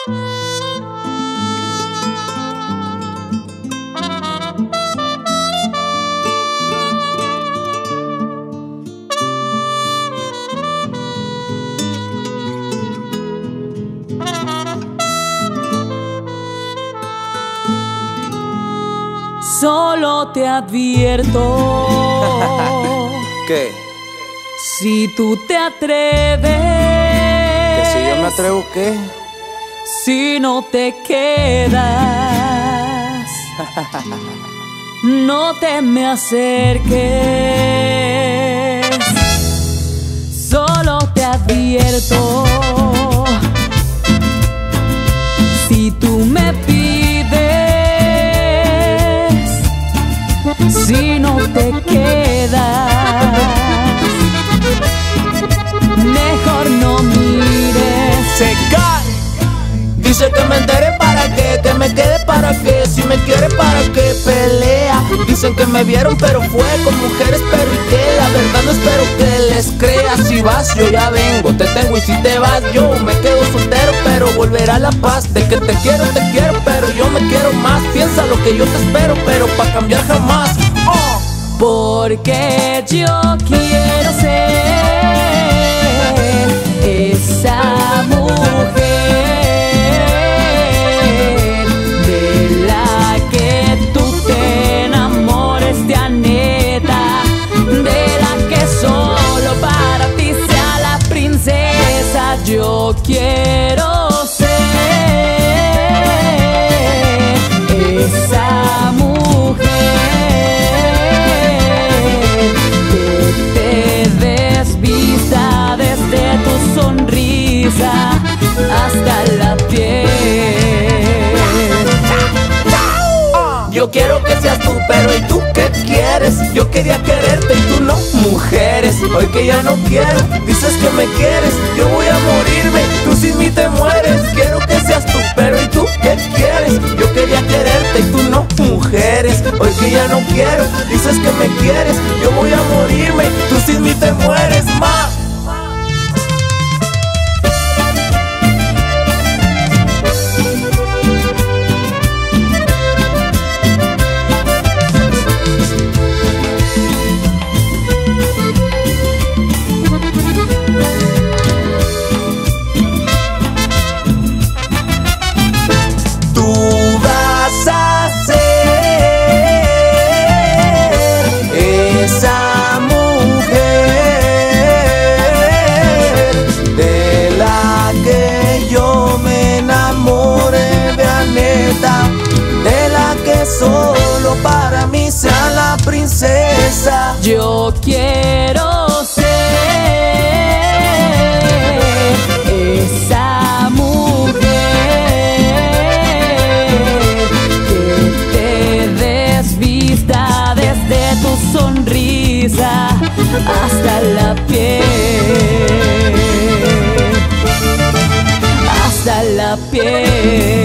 Solo te advierto ¿Qué? si tú te atreves, ¿Que si yo me atrevo qué? si no te quedas, no te me acerques. Solo te advierto, si tú me pides, si no te quedas, mejor no mires. Se cae. Dice que me entere para qué, que me quede para qué, si me quiere para qué pelea. Dicen que me vieron pero fue con mujeres, pero y que la verdad no espero que les creas. Si vas yo ya vengo, te tengo, y si te vas yo me quedo soltero, pero volverá la paz. De que te quiero, pero yo me quiero más. Piensa lo que yo te espero, pero pa' cambiar jamás. Porque yo quiero ser esa mujer de la que tú te enamores de Aneta, de la que solo para ti sea la princesa. Yo quiero ser esa mujer que te desvista desde tu sonrisa hasta la piel. Yo quiero que seas tú, pero ¿y tú qué quieres? Yo quería quererte y tú no, mujeres. Hoy que ya no quiero, dices que me quieres, yo voy a morirme, tú sin mí te mueres. Quiero que seas tú, pero ¿y tú qué quieres? Yo quería quererte y tú no, mujeres. Hoy que ya no quiero, dices que me quieres, yo voy a morirme, tú sin mí te mueres más. Solo para mí sea la princesa. Yo quiero ser esa mujer que te desvista desde tu sonrisa hasta la piel, hasta la piel.